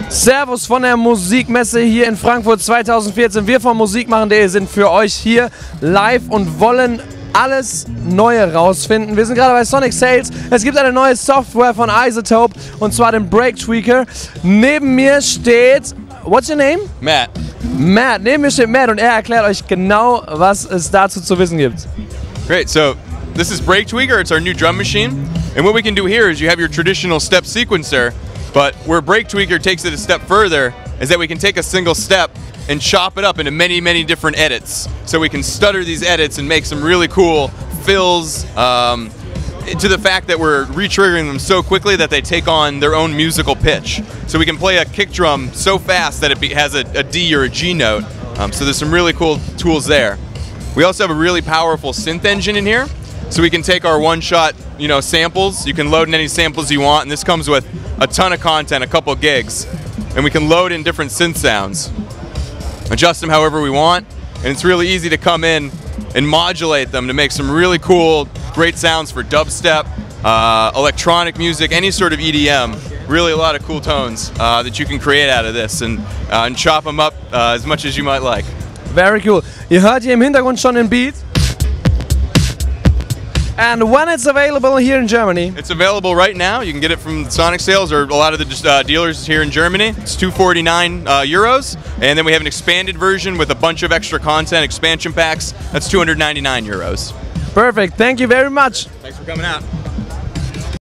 Servus von der Musikmesse hier in Frankfurt 2014. Wir von musikmachen.de sind für euch hier live und wollen alles Neue rausfinden. Wir sind gerade bei Sonic Sales. Es gibt eine neue Software von iZotope und zwar den Break Tweaker. Neben mir steht, what's your name? Matt. Matt, neben mir steht Matt und er erklärt euch genau, was es dazu zu wissen gibt. Great, so this is Break Tweaker, it's our new drum machine. And what we can do here is you have your traditional step sequencer, but where Break Tweaker takes it a step further is that we can take a single step and chop it up into many, many different edits. So we can stutter these edits and make some really cool fills to the fact that we're re-triggering them so quickly that they take on their own musical pitch. So we can play a kick drum so fast that it has a D or a G note. So there's some really cool tools there. We also have a really powerful synth engine in here. So we can take our one-shot, samples. You can load in any samples you want, and this comes with a ton of content, a couple gigs. And we can load in different synth sounds, adjust them however we want, and it's really easy to come in and modulate them to make some really cool, great sounds for dubstep, electronic music, any sort of EDM. Really a lot of cool tones that you can create out of this and chop them up as much as you might like. Very cool. Ihr hört hier im Hintergrund schon den Beat. And when it's available here in Germany? It's available right now. You can get it from Sonic Sales or a lot of the dealers here in Germany. It's 249 euros. And then we have an expanded version with a bunch of extra content, expansion packs. That's 299 euros. Perfect. Thank you very much. Thanks for coming out.